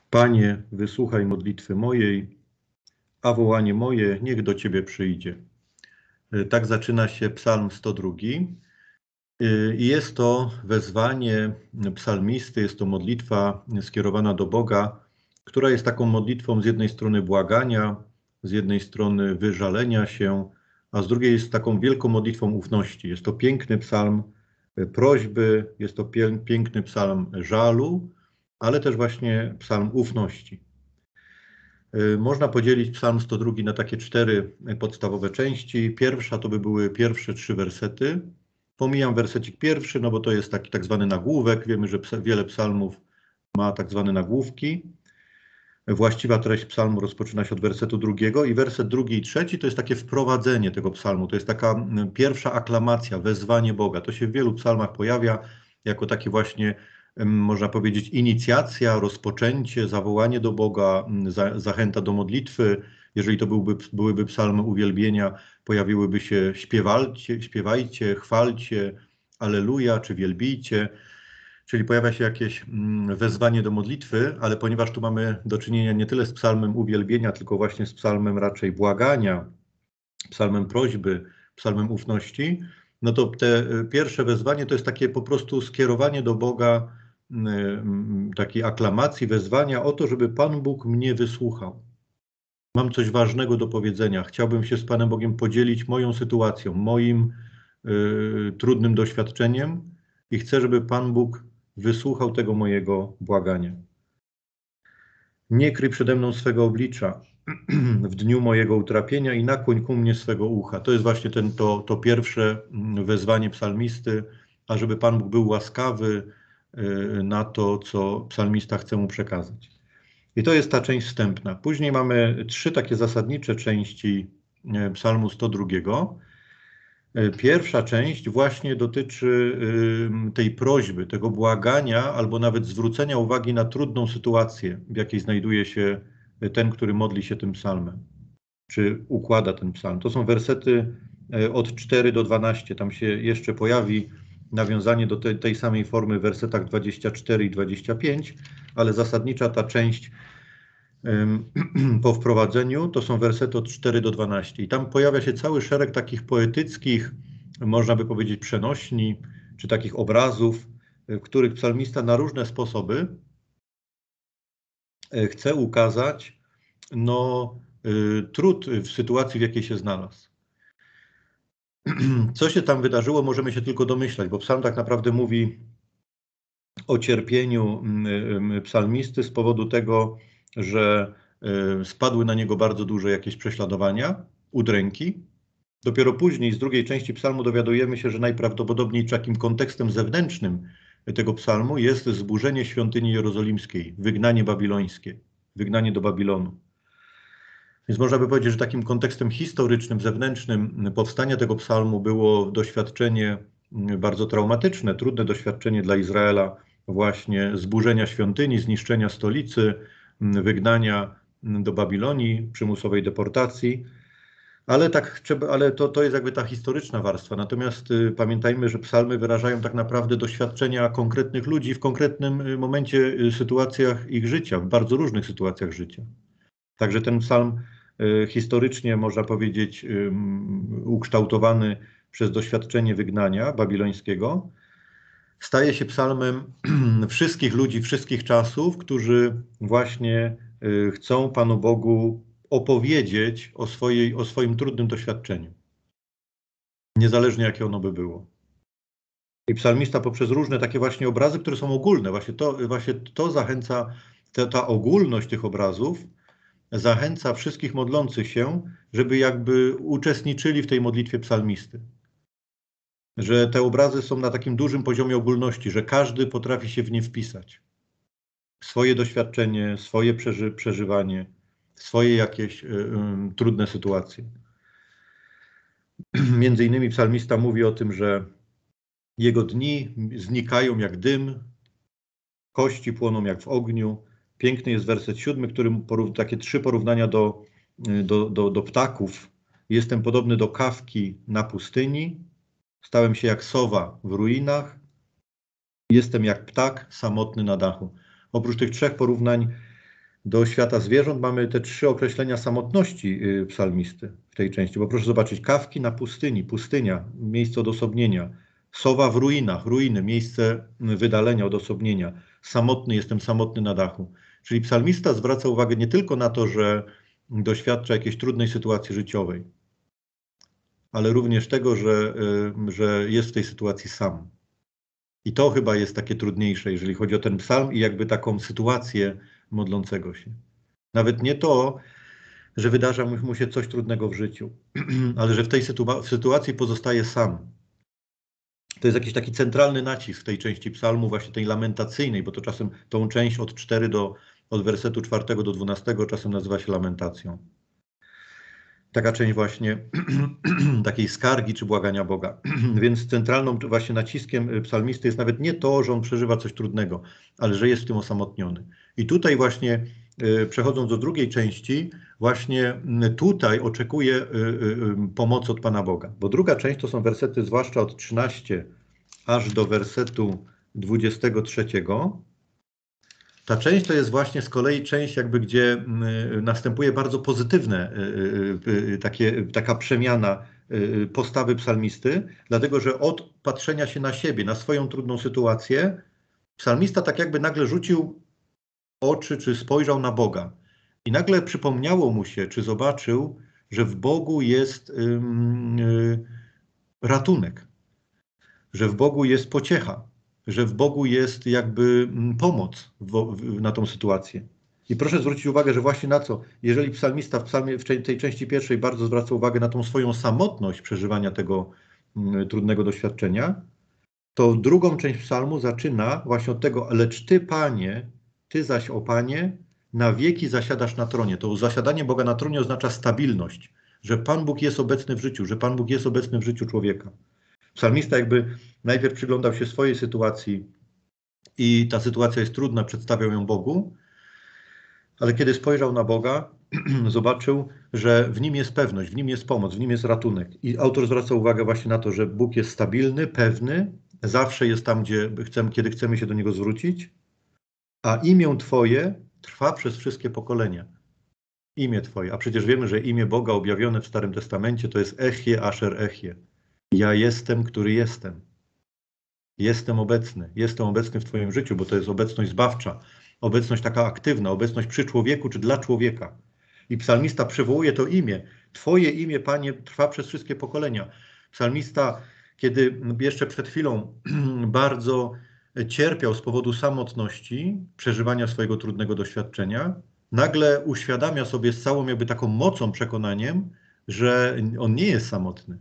Panie, wysłuchaj modlitwy mojej, a wołanie moje niech do Ciebie przyjdzie. Tak zaczyna się Psalm 102. I jest to wezwanie psalmisty, jest to modlitwa skierowana do Boga, która jest taką modlitwą z jednej strony błagania, z jednej strony wyżalenia się, a z drugiej jest taką wielką modlitwą ufności. Jest to piękny psalm prośby, jest to piękny psalm żalu, ale też właśnie psalm ufności. Można podzielić Psalm 102 na takie 4 podstawowe części. Pierwsza to by były pierwsze 3 wersety. Pomijam wersecik pierwszy, no bo to jest taki tak zwany nagłówek. Wiemy, że wiele psalmów ma tak zwane nagłówki. Właściwa treść psalmu rozpoczyna się od wersetu 2 i werset 2 i 3 to jest takie wprowadzenie tego psalmu. To jest taka pierwsza aklamacja, wezwanie Boga. To się w wielu psalmach pojawia jako takie właśnie, można powiedzieć, inicjacja, rozpoczęcie, zawołanie do Boga, zachęta do modlitwy. Jeżeli to byłyby psalmy uwielbienia, pojawiłyby się śpiewajcie, chwalcie, alleluja, czy wielbijcie. Czyli pojawia się jakieś wezwanie do modlitwy, ale ponieważ tu mamy do czynienia nie tyle z psalmem uwielbienia, tylko właśnie z psalmem raczej błagania, psalmem prośby, psalmem ufności, no to te pierwsze wezwanie to jest takie po prostu skierowanie do Boga, takiej aklamacji, wezwania o to, żeby Pan Bóg mnie wysłuchał. Mam coś ważnego do powiedzenia. Chciałbym się z Panem Bogiem podzielić moją sytuacją, moim trudnym doświadczeniem i chcę, żeby Pan Bóg wysłuchał tego mojego błagania. Nie kryj przede mną swego oblicza w dniu mojego utrapienia i nakłoń ku mnie swego ucha. To jest właśnie to pierwsze wezwanie psalmisty, ażeby Pan Bóg był łaskawy na to, co psalmista chce mu przekazać. I to jest ta część wstępna. Później mamy 3 takie zasadnicze części psalmu 102. Pierwsza część właśnie dotyczy tej prośby, tego błagania, albo nawet zwrócenia uwagi na trudną sytuację, w jakiej znajduje się ten, który modli się tym psalmem, czy układa ten psalm. To są wersety od 4 do 12. Tam się jeszcze pojawi nawiązanie do tej samej formy w wersetach 24 i 25, ale zasadnicza ta część po wprowadzeniu to są wersety od 4 do 12 i tam pojawia się cały szereg takich poetyckich, można by powiedzieć przenośni, czy takich obrazów, w których psalmista na różne sposoby chce ukazać trud w sytuacji, w jakiej się znalazł. Co się tam wydarzyło, możemy się tylko domyślać, bo psalm tak naprawdę mówi o cierpieniu psalmisty z powodu tego, że spadły na niego bardzo duże jakieś prześladowania, udręki. Dopiero później z drugiej części psalmu dowiadujemy się, że najprawdopodobniej takim kontekstem zewnętrznym tego psalmu jest zburzenie świątyni jerozolimskiej, wygnanie babilońskie, wygnanie do Babilonu. Więc można by powiedzieć, że takim kontekstem historycznym, zewnętrznym powstania tego psalmu było doświadczenie bardzo traumatyczne, trudne doświadczenie dla Izraela, właśnie zburzenia świątyni, zniszczenia stolicy, wygnania do Babilonii, przymusowej deportacji. Ale to jest jakby ta historyczna warstwa. Natomiast pamiętajmy, że psalmy wyrażają tak naprawdę doświadczenia konkretnych ludzi w konkretnym momencie, sytuacjach ich życia, w bardzo różnych sytuacjach życia. Także ten psalm historycznie, można powiedzieć, ukształtowany przez doświadczenie wygnania babilońskiego, staje się psalmem wszystkich ludzi, wszystkich czasów, którzy właśnie chcą Panu Bogu opowiedzieć o swoim trudnym doświadczeniu. Niezależnie jakie ono by było. I psalmista poprzez różne takie właśnie obrazy, które są ogólne, właśnie to zachęca, ta ogólność tych obrazów zachęca wszystkich modlących się, żeby jakby uczestniczyli w tej modlitwie psalmisty. Że te obrazy są na takim dużym poziomie ogólności, że każdy potrafi się w nie wpisać. Swoje doświadczenie, swoje przeżywanie, swoje jakieś trudne sytuacje. Między innymi psalmista mówi o tym, że jego dni znikają jak dym, kości płoną jak w ogniu. Piękny jest werset 7, który takie 3 porównania do ptaków. Jestem podobny do kawki na pustyni, stałem się jak sowa w ruinach, jestem jak ptak samotny na dachu. Oprócz tych 3 porównań Do świata zwierząt mamy te 3 określenia samotności psalmisty w tej części, bo proszę zobaczyć, kawki na pustyni, pustynia, miejsce odosobnienia, sowa w ruinach, ruiny, miejsce wydalenia, odosobnienia, samotny, jestem samotny na dachu. Czyli psalmista zwraca uwagę nie tylko na to, że doświadcza jakiejś trudnej sytuacji życiowej, ale również tego, że jest w tej sytuacji sam. I to chyba jest takie trudniejsze, jeżeli chodzi o ten psalm i jakby taką sytuację modlącego się. Nawet nie to, że wydarza mu się coś trudnego w życiu, ale że w tej sytuacji pozostaje sam. To jest jakiś taki centralny nacisk w tej części psalmu, właśnie tej lamentacyjnej, bo to czasem tą część od wersetu 4 do 12 czasem nazywa się lamentacją. Taka część właśnie takiej skargi czy błagania Boga. Więc centralną właśnie naciskiem psalmisty jest nawet nie to, że on przeżywa coś trudnego, ale że jest w tym osamotniony. I tutaj właśnie, przechodząc do drugiej części, właśnie tutaj oczekuje pomocy od Pana Boga. Bo druga część to są wersety zwłaszcza od 13 aż do wersetu 23. Ta część to jest właśnie z kolei część, jakby gdzie następuje bardzo pozytywne taka przemiana postawy psalmisty, dlatego że od patrzenia się na siebie, na swoją trudną sytuację, psalmista tak jakby nagle rzucił oczy, czy spojrzał na Boga. I nagle przypomniało mu się, czy zobaczył, że w Bogu jest ratunek, że w Bogu jest pociecha, że w Bogu jest jakby pomoc na tą sytuację. I proszę zwrócić uwagę, że właśnie na co, jeżeli psalmista w tej części pierwszej bardzo zwraca uwagę na tą swoją samotność przeżywania tego trudnego doświadczenia, to drugą część psalmu zaczyna właśnie od tego, lecz Ty, Panie, Ty zaś, o Panie, na wieki zasiadasz na tronie. To zasiadanie Boga na tronie oznacza stabilność, że Pan Bóg jest obecny w życiu, że Pan Bóg jest obecny w życiu człowieka. Psalmista jakby najpierw przyglądał się swojej sytuacji i ta sytuacja jest trudna, przedstawiał ją Bogu, ale kiedy spojrzał na Boga, zobaczył, że w Nim jest pewność, w Nim jest pomoc, w Nim jest ratunek. I autor zwraca uwagę właśnie na to, że Bóg jest stabilny, pewny, zawsze jest tam, kiedy chcemy się do Niego zwrócić, a imię Twoje trwa przez wszystkie pokolenia. Imię Twoje. A przecież wiemy, że imię Boga objawione w Starym Testamencie to jest Echie Asher Echie. Ja jestem, który jestem. Jestem obecny w Twoim życiu, bo to jest obecność zbawcza, obecność taka aktywna, obecność przy człowieku czy dla człowieka. I psalmista przywołuje to imię. Twoje imię, Panie, trwa przez wszystkie pokolenia. Psalmista, kiedy jeszcze przed chwilą bardzo cierpiał z powodu samotności, przeżywania swojego trudnego doświadczenia, nagle uświadamia sobie z całą jakby taką mocą, przekonaniem, że on nie jest samotny.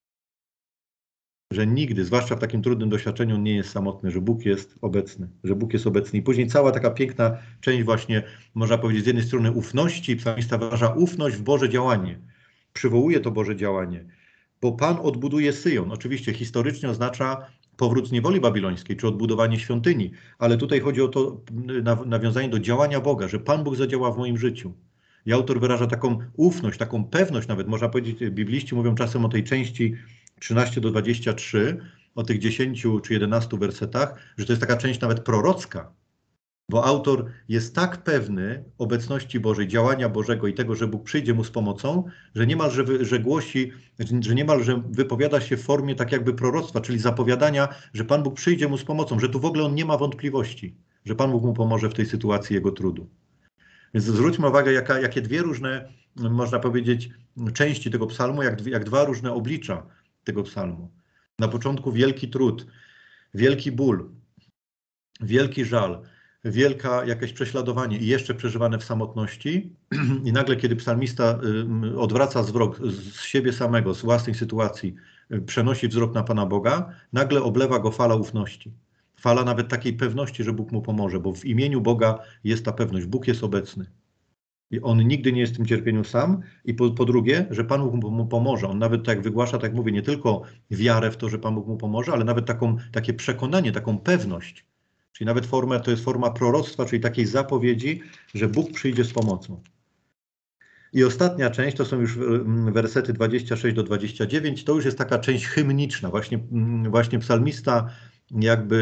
Że nigdy, zwłaszcza w takim trudnym doświadczeniu, nie jest samotny, że Bóg jest obecny, że Bóg jest obecny. I później cała taka piękna część właśnie, można powiedzieć, z jednej strony ufności, psalmista wyraża ufność w Boże działanie. Przywołuje to Boże działanie, bo Pan odbuduje Syjon. Oczywiście historycznie oznacza powrót z niewoli babilońskiej, czy odbudowanie świątyni, ale tutaj chodzi o to nawiązanie do działania Boga, że Pan Bóg zadziała w moim życiu. I autor wyraża taką ufność, taką pewność nawet, można powiedzieć, bibliści mówią czasem o tej części 13 do 23, o tych 10 czy 11 wersetach, że to jest taka część nawet prorocka, bo autor jest tak pewny obecności Bożej, działania Bożego i tego, że Bóg przyjdzie mu z pomocą, że niemalże wypowiada się w formie tak jakby proroctwa, czyli zapowiadania, że Pan Bóg przyjdzie mu z pomocą, że tu w ogóle on nie ma wątpliwości, że Pan Bóg mu pomoże w tej sytuacji jego trudu. Więc zwróćmy uwagę, jakie dwie różne, można powiedzieć, części tego psalmu, jak dwa różne oblicza tego psalmu. Na początku wielki trud, wielki ból, wielki żal, wielka jakieś prześladowanie i jeszcze przeżywane w samotności. I nagle, kiedy psalmista odwraca wzrok z siebie samego, z własnej sytuacji, przenosi wzrok na Pana Boga, nagle oblewa go fala ufności. Fala nawet takiej pewności, że Bóg mu pomoże, bo w imieniu Boga jest ta pewność. Bóg jest obecny. I on nigdy nie jest w tym cierpieniu sam. I po drugie, że Pan Bóg mu pomoże. On nawet tak wygłasza, tak mówię, nie tylko wiarę w to, że Pan Bóg mu pomoże, ale nawet takie przekonanie, taką pewność. Czyli nawet to jest forma proroctwa, czyli takiej zapowiedzi, że Bóg przyjdzie z pomocą. I ostatnia część, to są już wersety 26 do 29, to już jest taka część hymniczna. Właśnie psalmista jakby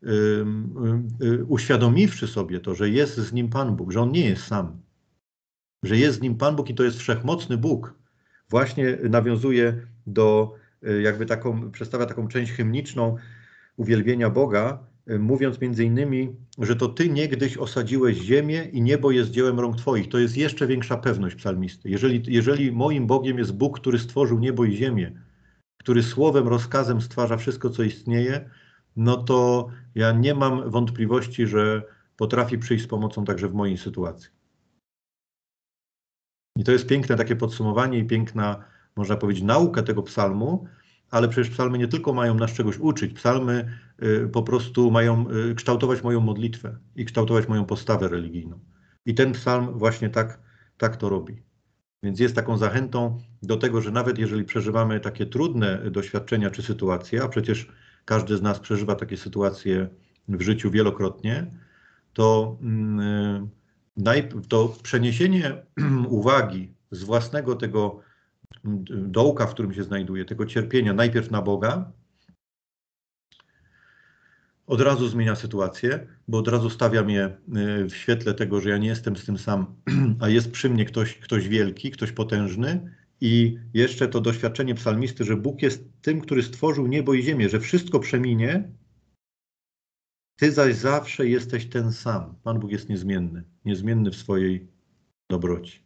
uświadomiwszy sobie to, że jest z nim Pan Bóg, że on nie jest sam, że jest z nim Pan Bóg i to jest wszechmocny Bóg, właśnie nawiązuje do, przedstawia taką część hymniczną uwielbienia Boga, mówiąc między innymi, że to Ty niegdyś osadziłeś ziemię i niebo jest dziełem rąk Twoich. To jest jeszcze większa pewność psalmisty. Jeżeli moim Bogiem jest Bóg, który stworzył niebo i ziemię, który słowem, rozkazem stwarza wszystko, co istnieje, no to ja nie mam wątpliwości, że potrafi przyjść z pomocą także w mojej sytuacji. I to jest piękne takie podsumowanie i piękna, można powiedzieć, nauka tego psalmu, ale przecież psalmy nie tylko mają nas czegoś uczyć, psalmy po prostu mają kształtować moją modlitwę i kształtować moją postawę religijną. I ten psalm właśnie tak to robi. Więc jest taką zachętą do tego, że nawet jeżeli przeżywamy takie trudne doświadczenia czy sytuacje, a przecież każdy z nas przeżywa takie sytuacje w życiu wielokrotnie, to to przeniesienie uwagi z własnego tego dołka, w którym się znajduje, tego cierpienia, najpierw na Boga, od razu zmienia sytuację, bo od razu stawia mnie w świetle tego, że ja nie jestem z tym sam, a jest przy mnie ktoś wielki, ktoś potężny i jeszcze to doświadczenie psalmisty, że Bóg jest tym, który stworzył niebo i ziemię, że wszystko przeminie, Ty zaś zawsze jesteś ten sam. Pan Bóg jest niezmienny w swojej dobroci.